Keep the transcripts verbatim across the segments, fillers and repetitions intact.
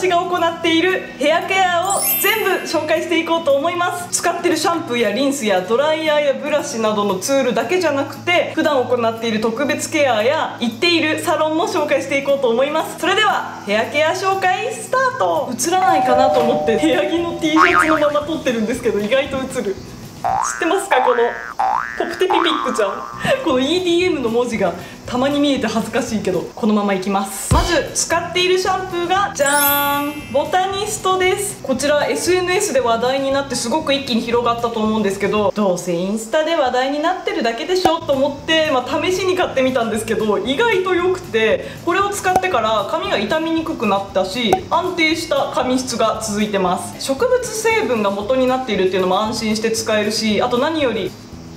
私が行っているヘアケアを全部紹介していこうと思います。使ってるシャンプーやリンスやドライヤーやブラシなどのツールだけじゃなくて、普段行っている特別ケアや行っているサロンも紹介していこうと思います。それではヘアケア紹介スタート。映らないかなと思って部屋着の T シャツのまま撮ってるんですけど、意外と映る。知ってますか、このポプテピピックちゃん。この イーディーエム の文字がたまに見えて恥ずかしいけど、このままいきます。まず使っているシャンプーがじゃーん、ボタニストです。こちら エスエヌエス で話題になってすごく一気に広がったと思うんですけど、どうせインスタで話題になってるだけでしょと思って、まあ、試しに買ってみたんですけど、意外と良くて、これを使ってから髪が傷みにくくなったし、安定した髪質が続いてます。植物成分が元になっているっていうのも安心して使えるし、あと何より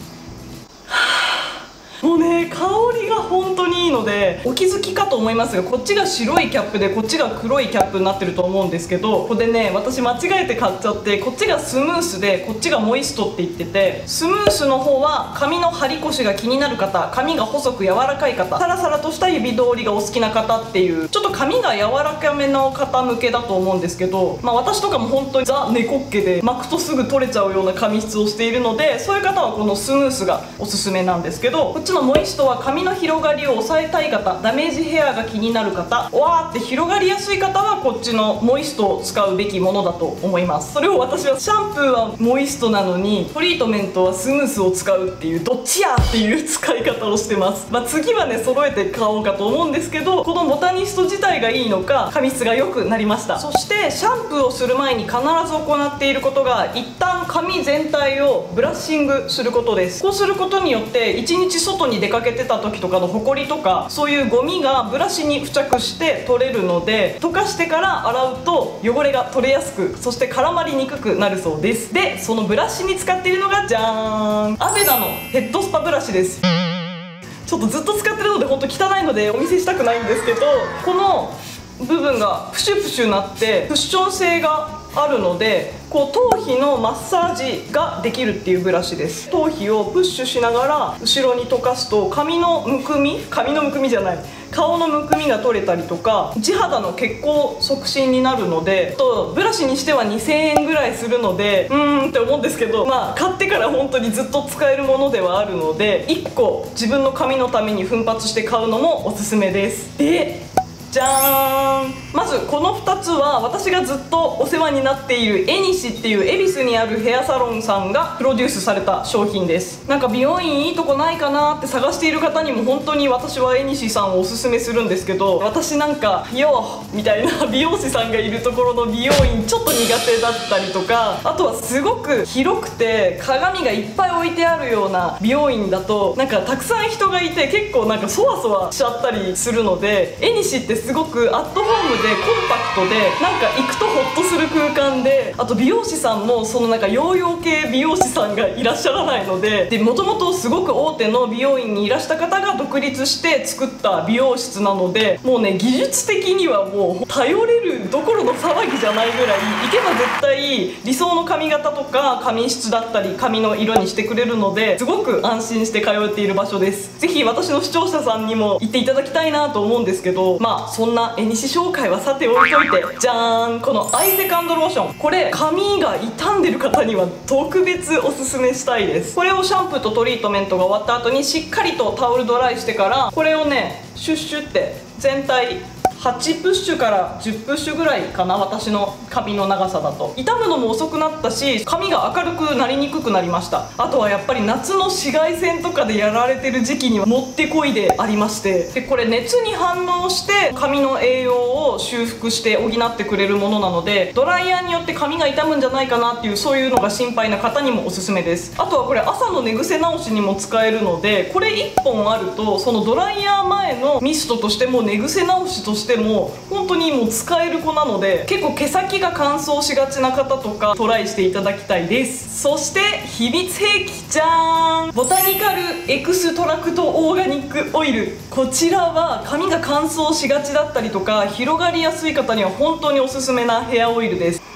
もうね、香りが本当にいいので、お気づきかと思いますが、こっちが白いキャップでこっちが黒いキャップになってると思うんですけど、ここでね、私間違えて買っちゃって、こっちがスムースでこっちがモイストって言ってて、スムースの方は髪の張り腰が気になる方、髪が細く柔らかい方、サラサラとした指通りがお好きな方っていう、ちょっと髪が柔らかめの方向けだと思うんですけど、まあ私とかも本当にザ猫っ毛で巻くとすぐ取れちゃうような髪質をしているので、そういう方はこのスムースがおすすめなんですけど、こっちのモイストは髪の広がりを抑えたい方、ダメージヘアが気になる方、わーって広がりやすい方はこっちのモイストを使うべきものだと思います。それを私はシャンプーはモイストなのにトリートメントはスムースを使うっていう、どっちやっていう使い方をしてます。まあ、次はね揃えて買おうかと思うんですけど、このボタニスト自体がいいのか髪質が良くなりました。そしてシャンプーをする前に必ず行っていることが、一旦髪全体をブラッシングすることです。こうすることによって一日外に出かけてた時とかのホコリとかそういうゴミがブラシに付着して取れるので、溶かしてから洗うと汚れが取れやすく、そして絡まりにくくなるそうです。でそのブラシに使っているのがじゃーん、アベダのヘッドスパブラシです。ちょっとずっと使ってるので本当汚いのでお見せしたくないんですけど、この部分がプシュプシュなってクッション性があるので、こう頭皮のマッサージができるっていうブラシです。頭皮をプッシュしながら後ろに溶かすと、髪のむくみ髪のむくみじゃない顔のむくみが取れたりとか、地肌の血行促進になるので、とブラシにしてはにせんえんぐらいするので、うーんって思うんですけど、まあ買ってから本当にずっと使えるものではあるので、いっこ自分の髪のために奮発して買うのもおすすめです。でじゃーん、まずこのふたつは私がずっとお世話になっているエニシっていう恵比寿にあるヘアサロンさんがプロデュースされた商品です。なんか美容院いいとこないかなって探している方にも本当に私はエニシさんをおすすめするんですけど、私なんかよーみたいな美容師さんがいるところの美容院ちょっと苦手だったりとか、あとはすごく広くて鏡がいっぱい置いてあるような美容院だと、なんかたくさん人がいて結構なんかそわそわしちゃったりするので、エニシってすごくアットホームでコンパクトで、なんか行くとホッとする空間で、あと美容師さんもそのなんかヨーヨー系美容師さんがいらっしゃらないので、でもともとすごく大手の美容院にいらした方が独立して作った美容室なので、もうね技術的にはもう頼れるどころの騒ぎじゃないぐらい、行けば絶対理想の髪型とか髪質だったり髪の色にしてくれるので、すごく安心して通えている場所です。ぜひ私の視聴者さんにも行っていただきたいなと思うんですけど、まあそんなエニシ紹介はさておいといて、じゃーん、このアイセカンドローション、これ髪が傷んでる方には特別おすすめしたいです。これをシャンプーとトリートメントが終わった後にしっかりとタオルドライしてから、これをねシュッシュって全体はちプッシュからじゅっプッシュぐらいかな、私の髪の長さだと。傷むのも遅くなったし、髪が明るくなりにくくなりました。あとはやっぱり夏の紫外線とかでやられてる時期にはもってこいでありまして、でこれ熱に反応して髪の栄養を修復して補ってくれるものなので、ドライヤーによって髪が傷むんじゃないかなっていう、そういうのが心配な方にもおすすめです。あとはこれ朝の寝癖直しにも使えるので、これいっぽんあるとそのドライヤー前のミストとしても寝癖直しとしても本当にもう使える子なので、結構毛先が乾燥しがちな方とかトライしていただきたいです。そして秘密兵器じゃーん、ボタニカルエクストラクトオーガニックオイル。こちらは髪が乾燥しがちだったりとか広がりやすい方には本当におすすめなヘアオイルです。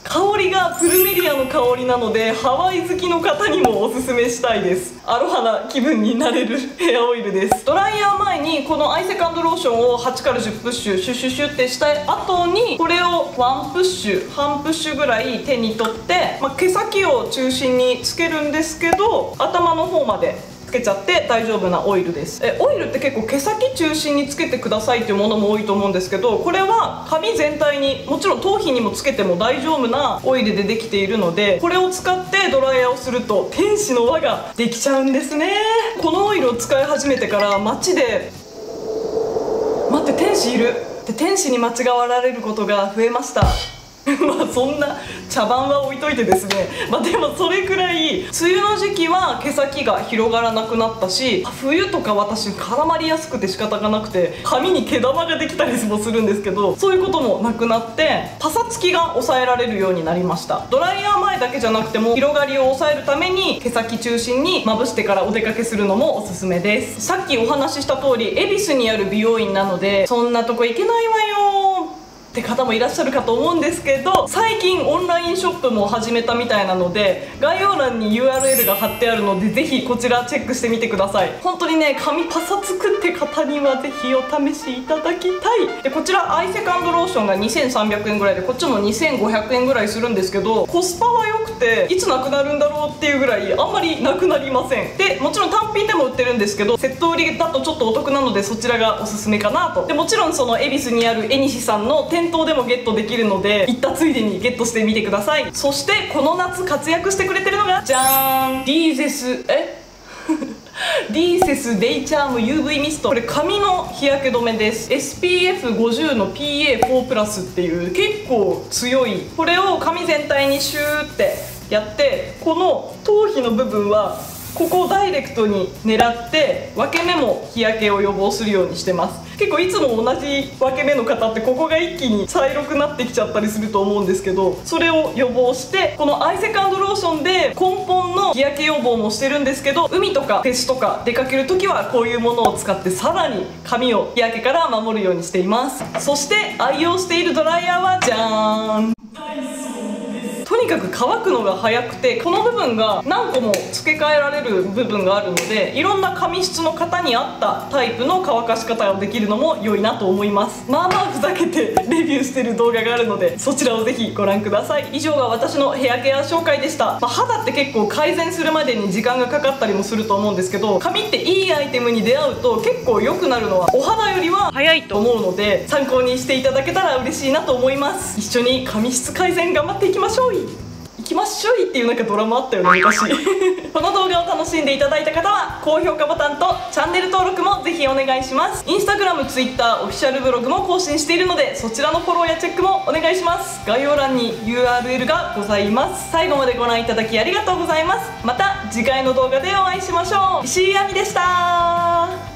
香りがプルメリアの香りなのでハワイ好きの方にもおすすめしたいです。アロハな気分になれるヘアオイルです。ドライヤー前にこのアイセカンドローションをはちからじゅっプッシュシュシュシュってした後にこれをワンプッシュ半プッシュぐらい手に取って、まあ、毛先を中心につけるんですけど頭の方までつけちゃって大丈夫なオイルです。えオイルって結構毛先中心につけてくださいっていうものも多いと思うんですけど、これは髪全体にもちろん頭皮にもつけても大丈夫なオイルでできているので、これを使ってドライヤーをすると天使の輪ができちゃうんですね。このオイルを使い始めてから街で待って天使いるって天使に間違われることが増えましたまあそんな茶番は置いといてですね、まあでもそれくらい梅雨の時期は毛先が広がらなくなったし、冬とか私絡まりやすくて仕方がなくて髪に毛玉ができたりもするんですけど、そういうこともなくなってパサつきが抑えられるようになりました。ドライヤー前だけじゃなくても広がりを抑えるために毛先中心にまぶしてからお出かけするのもおすすめです。さっきお話しした通り恵比寿にある美容院なのでそんなとこ行けないわよって方もいらっしゃるかと思うんですけど、最近オンラインショップも始めたみたいなので概要欄に ユーアールエル が貼ってあるのでぜひこちらチェックしてみてください。本当にね髪パサつくって方にはぜひお試しいただきたい。でこちらアイセカンドローションがにせんさんびゃくえんぐらいでこっちもにせんごひゃくえんぐらいするんですけど、コスパは良くていつなくなるんだろうっていうぐらいあんまりなくなりません。でもちろん単品でも売ってるんですけどセット売りだとちょっとお得なのでそちらがおすすめかなと。でもちろんその恵比寿にあるエニシさんの店頭でもゲットできるので行ったついでにゲットしてみてください。そしてこの夏活躍してくれてるのがじゃーんディーゼスえディーセスデイチャーム ユーブイ ミスト。これ髪の日焼け止めです。 エスピーエフごじゅう の ピーエーフォー プラスっていう結構強い、これを髪全体にシューってやってこの頭皮の部分はここをダイレクトに狙って分け目も日焼けを予防するようにしてます。結構いつも同じ分け目の方ってここが一気に茶色くなってきちゃったりすると思うんですけど、それを予防してこのアイセカンドローションで根本の日焼け予防もしてるんですけど、海とかフェスとか出かける時はこういうものを使ってさらに髪を日焼けから守るようにしています。そして愛用しているドライヤーはじゃーんとにかく乾くのが早くてこの部分が何個も付け替えられる部分があるのでいろんな髪質の方に合ったタイプの乾かし方ができるのも良いなと思います。まあまあふざけてレビューしてる動画があるのでそちらをぜひご覧ください。以上が私のヘアケア紹介でした。まあ、肌って結構改善するまでに時間がかかったりもすると思うんですけど、髪っていいアイテムに出会うと結構良くなるのはお肌よりは早いと思うので参考にしていただけたら嬉しいなと思います。一緒に髪質改善頑張っていきましょう。行きましょいっていうなんかドラマあったよね昔この動画を楽しんでいただいた方は高評価ボタンとチャンネル登録もぜひお願いします。インスタグラム、ツイッター、オフィシャルブログも更新しているのでそちらのフォローやチェックもお願いします。概要欄に ユーアールエル がございます。最後までご覧いただきありがとうございます。また次回の動画でお会いしましょう。石井亜美でした。